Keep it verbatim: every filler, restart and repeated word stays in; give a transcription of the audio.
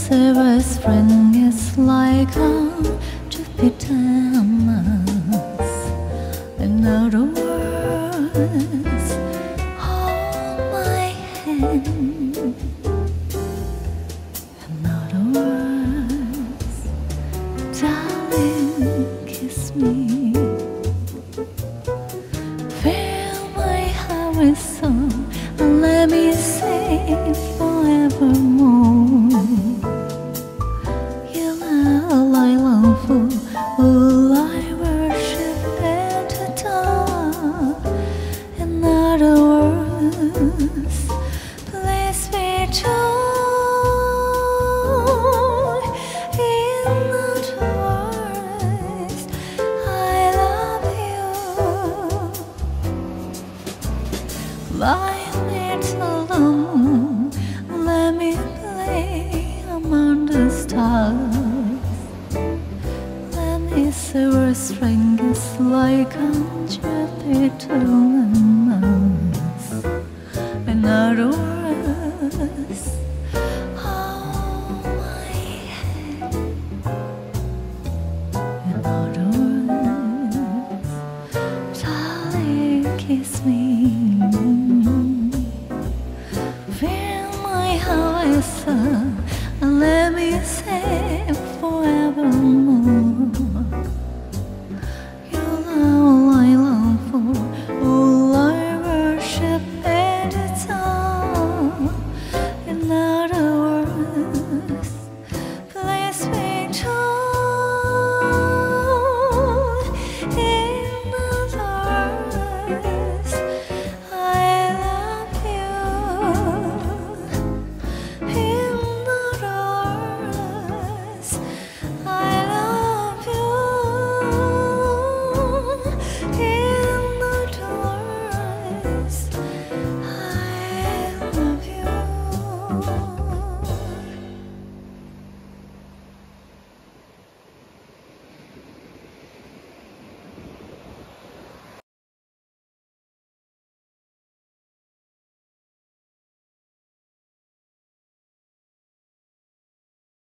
silver spring is like a Jupiter Mars. In other words, hold my hand. In other words, darling, kiss me. Fill my heart with song and let me sing forevermore. You are all I long for, all I worship and adore. In other words, please be true. In other words, I love you. Fly me to the moon, let me play among the stars. Let me silver string is like a Jupiter and Mars. In other words, hold my hand. In other words, darling, kiss me. Fill my heart with song and let me sing forevermore.